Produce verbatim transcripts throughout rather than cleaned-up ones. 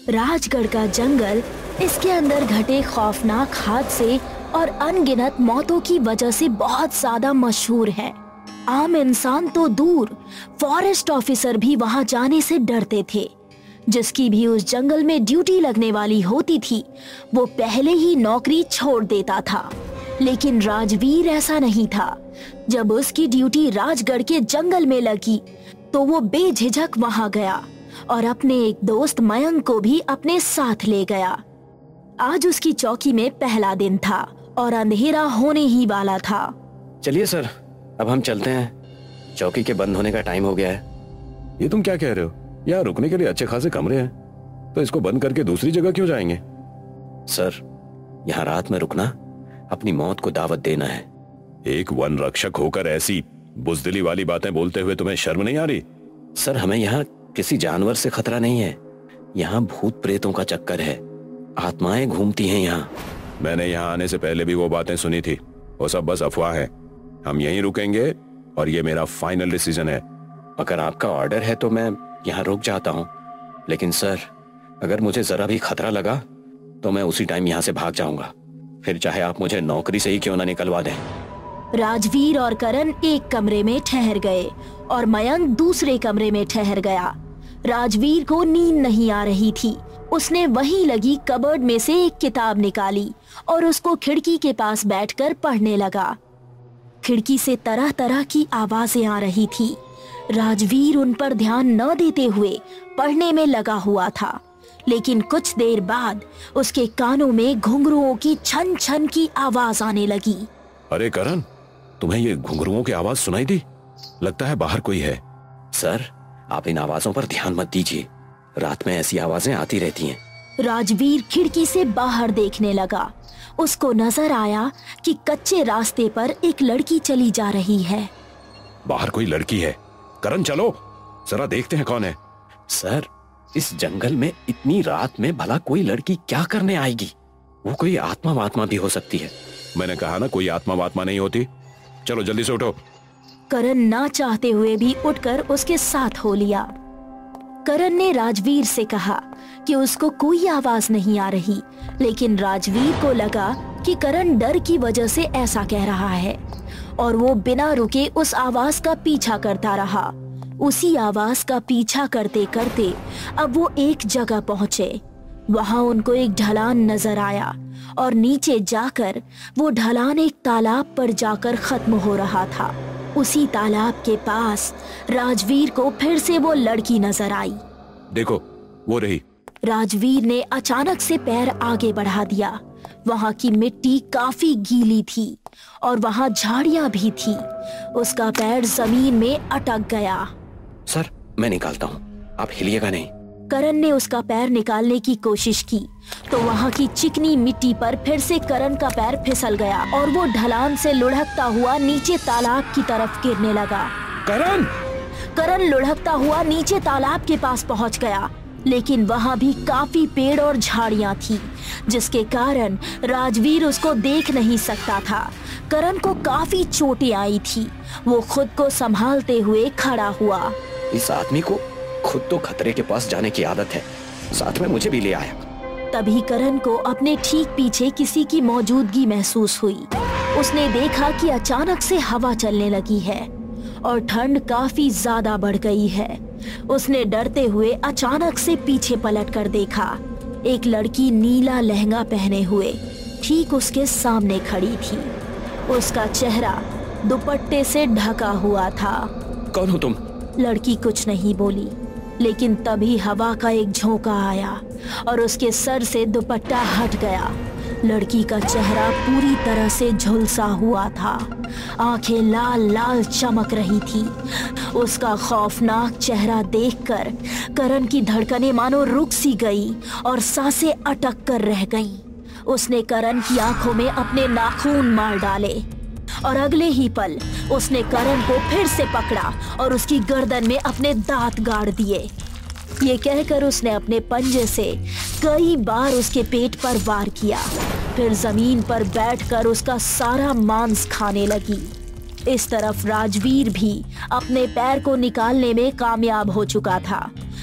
राजगढ़ का जंगल इसके अंदर घटे खौफनाक हादसे और अनगिनत मौतों की वजह से बहुत ज्यादा मशहूर है। आम इंसान तो दूर, फॉरेस्ट ऑफिसर भी वहां जाने से डरते थे। जिसकी भी उस जंगल में ड्यूटी लगने वाली होती थी वो पहले ही नौकरी छोड़ देता था। लेकिन राजवीर ऐसा नहीं था। जब उसकी ड्यूटी राजगढ़ के जंगल में लगी तो वो बेझिझक वहां गया और अपने एक दोस्त मयंक को भी अपने साथ ले गया। आज उसकी चौकी में पहला दिन था और अंधेरा होने ही वाला था। चलिए सर, अब हम चलते हैं। चौकी के बंद होने का टाइम हो गया है। ये तुम क्या कह रहे हो? यहाँ रुकने के लिए अच्छे खासे कमरे हैं, तो इसको बंद करके दूसरी जगह क्यों जाएंगे? सर, यहाँ रात में रुकना अपनी मौत को दावत देना है। एक वन रक्षक होकर ऐसी बुजदिली वाली बातें बोलते हुए तुम्हें शर्म नहीं आ रही? सर, हमें यहाँ किसी जानवर से खतरा नहीं है। यहाँ भूत प्रेतों का चक्कर है, आत्माएं घूमती हैं यहाँ। मैंने यहाँ आने से पहले भी वो बातें सुनी थी, वो सब बस अफवाह है। हम यहीं रुकेंगे और ये मेरा फाइनल डिसीजन है। अगर आपका ऑर्डर है तो मैं यहाँ रुक जाता हूँ, लेकिन सर अगर मुझे जरा भी खतरा लगा तो मैं उसी टाइम यहाँ से भाग जाऊंगा, फिर चाहे आप मुझे नौकरी से ही क्यों ना निकलवा दें। राजवीर और करण एक कमरे में ठहर गए और मयंक दूसरे कमरे में ठहर गया। राजवीर को नींद नहीं आ रही थी। उसने वहीं लगी कबर्ड में से एक किताब निकाली और उसको खिड़की के पास बैठकर पढ़ने लगा। खिड़की से तरह तरह की आवाजें आ रही थी। राजवीर उन पर ध्यान न देते हुए पढ़ने में लगा हुआ था, लेकिन कुछ देर बाद उसके कानों में घुंघरुओं की छन छन की आवाज आने लगी। अरे करण, तुम्हें ये घुंघरुओं की आवाज सुनाई दी? लगता है बाहर कोई है। सर, आप इन आवाजों पर ध्यान मत दीजिए, रात में ऐसी आवाजें आती रहती हैं। राजवीर खिड़की से बाहर देखने लगा। उसको नजर आया कि कच्चे रास्ते पर एक लड़की चली जा रही है। बाहर कोई लड़की है। करण चलो, जरा देखते हैं कौन है। सर, इस जंगल में इतनी रात में भला कोई लड़की क्या करने आएगी? वो कोई आत्मा वात्मा भी हो सकती है। मैंने कहा ना, कोई आत्मा वात्मा नहीं होती। चलो जल्दी से उठो। करण ना चाहते हुए भी उठकर उसके साथ हो लिया। करण ने राजवीर से कहा कि उसको कोई आवाज नहीं आ रही, लेकिन राजवीर को लगा कि करण डर की वजह से ऐसा कह रहा है और वो बिना रुके उस आवाज का पीछा करता रहा। उसी आवाज का पीछा करते करते अब वो एक जगह पहुंचे। वहां उनको एक ढलान नजर आया और नीचे जाकर वो ढलान एक तालाब पर जाकर खत्म हो रहा था। उसी तालाब के पास राजवीर को फिर से वो लड़की नजर आई। देखो, वो रही। राजवीर ने अचानक से पैर आगे बढ़ा दिया। वहां की मिट्टी काफी गीली थी और वहां झाड़ियां भी थी। उसका पैर जमीन में अटक गया। सर, मैं निकालता हूँ, आप हिलिएगा नहीं। करण ने उसका पैर निकालने की कोशिश की तो वहां की चिकनी मिट्टी पर फिर से करण का पैर फिसल गया और वो ढलान से लुढ़कता हुआ नीचे तालाब की तरफ गिरने लगा। करण! करण लुढ़कता हुआ नीचे तालाब के पास पहुंच गया, लेकिन वहां भी काफी पेड़ और झाड़ियां थी, जिसके कारण राजवीर उसको देख नहीं सकता था। करण को काफी चोटें आई थी। वो खुद को संभालते हुए खड़ा हुआ। इस आदमी को खुद तो खतरे के पास जाने की आदत है, साथ में मुझे भी ले आया। तभी करण को अपने ठीक पीछे किसी की मौजूदगी महसूस हुई। उसने देखा कि अचानक से हवा चलने लगी है और ठंड काफी ज्यादा बढ़ गई है। उसने डरते हुए अचानक से पीछे पलट कर देखा। एक लड़की नीला लहंगा पहने हुए ठीक उसके सामने खड़ी थी। उसका चेहरा दुपट्टे से ढका हुआ था। कौन हो तुम? लड़की कुछ नहीं बोली, लेकिन तभी हवा का एक झोंका आया और उसके सर से दुपट्टा हट गया। लड़की का चेहरा पूरी तरह से झुलसा हुआ था। आंखें लाल लाल चमक रही थी। उसका खौफनाक चेहरा देखकर करण की धड़कनें मानो रुक सी गई और सांसें अटक कर रह गईं। उसने करण की आंखों में अपने नाखून मार डाले और अगले ही पल उसने करण को फिर से पकड़ा और उसकी गर्दन में अपने दांत गाड़ दिए। ये कहकर उसने अपने पंजे से कई बार उसके पेट पर वार किया, फिर जमीन पर बैठकर उसका सारा मांस खाने लगी। इस तरफ राजवीर भी अपने पैर को निकालने में कामयाब हो चुका था।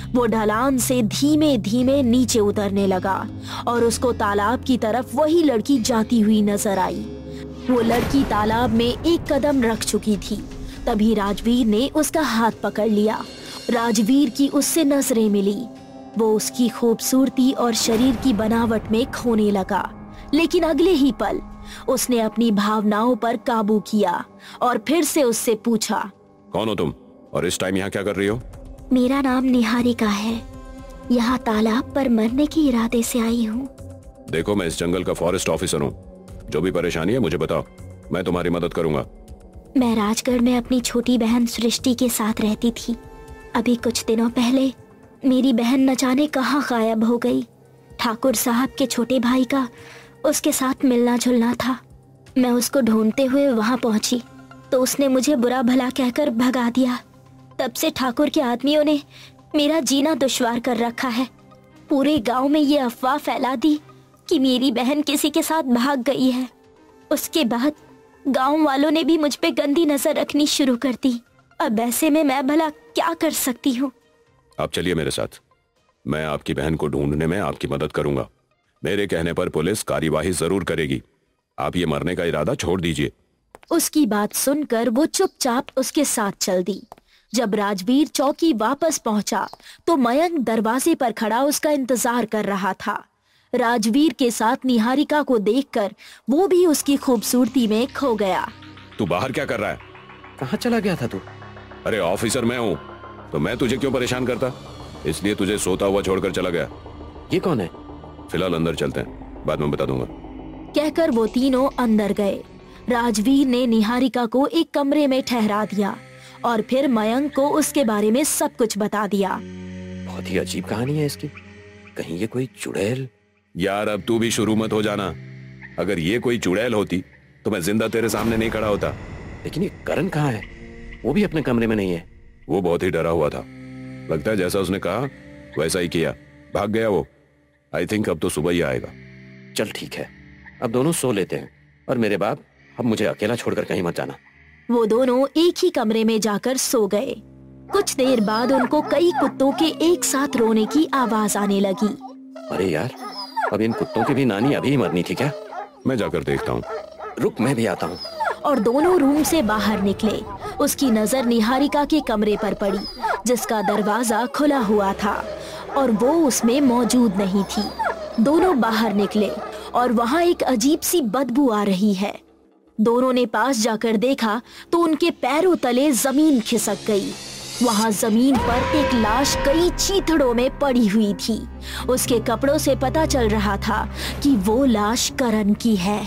वो ढलान से धीमे धीमे नीचे उतरने लगा और उसको तालाब की तरफ वही लड़की जाती हुई नजर आई। वो लड़की तालाब में एक कदम रख चुकी थी। तभी राजवीर ने उसका हाथ पकड़ लिया। राजवीर की उससे नजरें मिली। वो उसकी खूबसूरती और शरीर की बनावट में खोने लगा, लेकिन अगले ही पल उसने अपनी भावनाओं पर काबू किया और फिर से उससे पूछा, कौन हो तुम और इस टाइम यहाँ क्या कर रही हो? मेरा नाम निहारिका है। यहाँ तालाब पर मरने के इरादे से आई हूँ। देखो, मैं इस जंगल का फॉरेस्ट ऑफिसर हूँ। जो भी परेशानी है मुझे बताओ, मैं तुम्हारी मदद करूंगा। मैं राजगढ़ में अपनी छोटी बहन सृष्टि के साथ रहती थी। अभी कुछ दिनों पहले मेरी बहन न जाने कहाँ गायब हो गई। ठाकुर साहब के छोटे भाई का उसके साथ मिलना जुलना था। मैं उसको ढूंढते हुए वहाँ पहुंची तो उसने मुझे बुरा भला कहकर भगा दिया। तब से ठाकुर के आदमियों ने मेरा जीना दुश्वार कर रखा है। पूरे गांव में ये अफवाह फैला दी कि मेरी बहन किसी के साथ भाग गई है। उसके बाद गांव वालों ने भी मुझ पे गंदी नजर रखनी शुरू कर दी। अब ऐसे में मैं भला क्या कर सकती हूँ? आप चलिए मेरे साथ, मैं आपकी बहन को ढूंढने में आपकी मदद करूंगा। मेरे कहने पर पुलिस कार्यवाही जरूर करेगी। आप ये मरने का इरादा छोड़ दीजिए। उसकी बात सुनकर वो चुपचाप उसके साथ चल दी। जब राजवीर चौकी वापस पहुंचा तो मयंक दरवाजे पर खड़ा उसका इंतजार कर रहा था। राजवीर के साथ निहारिका को देखकर वो भी उसकी खूबसूरती में खो गया। तू बाहर क्या कर रहा है? कहाँ चला गया था तू? अरे ऑफिसर मैं हूँ, तो मैं तुझे क्यों परेशान करता? इसलिए तुझे सोता हुआ छोड़कर चला गया। ये कौन है? फिलहाल अंदर चलते हैं, बाद में बता दूंगा। कहकर वो तीनों अंदर गए। राजवीर ने निहारिका को एक कमरे में ठहरा दिया और फिर मयंक को उसके बारे में सब कुछ बता दिया। बहुत ही अजीब कहानी है इसकी। कहीं ये कोई चुड़ैल? यार अब तू भी शुरू मत हो जाना। अगर ये कोई चुड़ैल होती तो मैं जिंदा तेरे सामने नहीं खड़ा होता। लेकिन ये करण कहाँ है? वो भी अपने कमरे में नहीं है। वो बहुत ही डरा हुआ था। लगता है जैसा उसने कहा वैसा ही किया, भाग गया वो। आई थिंक अब तो सुबह ही आएगा। चल ठीक है, अब दोनों सो लेते हैं। और मेरे बाप, अब मुझे अकेला छोड़कर कहीं मत जाना। वो दोनों एक ही कमरे में जाकर सो गए। कुछ देर बाद उनको कई कुत्तों के एक साथ रोने की आवाज आने लगी। अरे यार, अब इन कुत्तों की भी नानी अभी ही मरनी थी क्या? मैं जाकर देखता हूँ। रुक, मैं भी आता हूँ। और दोनों रूम से बाहर निकले। उसकी नजर निहारिका के कमरे पर पड़ी, जिसका दरवाजा खुला हुआ था और वो उसमें मौजूद नहीं थी। दोनों बाहर निकले और वहाँ एक अजीब सी बदबू आ रही है। दोनों ने पास जाकर देखा तो उनके पैरों तले जमीन खिसक गई। वहाँ जमीन पर एक लाश कई चीथड़ों में पड़ी हुई थी। उसके कपड़ों से पता चल रहा था कि वो लाश करण की है।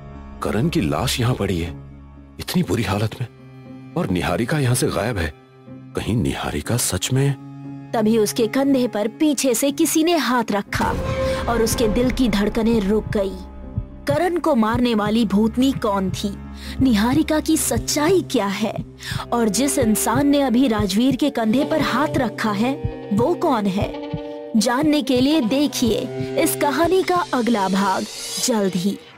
करण की लाश यहाँ पड़ी है, इतनी बुरी हालत में, और निहारिका यहाँ से गायब है। कहीं निहारिका सच में? तभी उसके कंधे पर पीछे से किसी ने हाथ रखा और उसके दिल की धड़कनें रुक गई। करण को मारने वाली भूतनी कौन थी? निहारिका की सच्चाई क्या है? और जिस इंसान ने अभी राजवीर के कंधे पर हाथ रखा है वो कौन है? जानने के लिए देखिए इस कहानी का अगला भाग जल्द ही।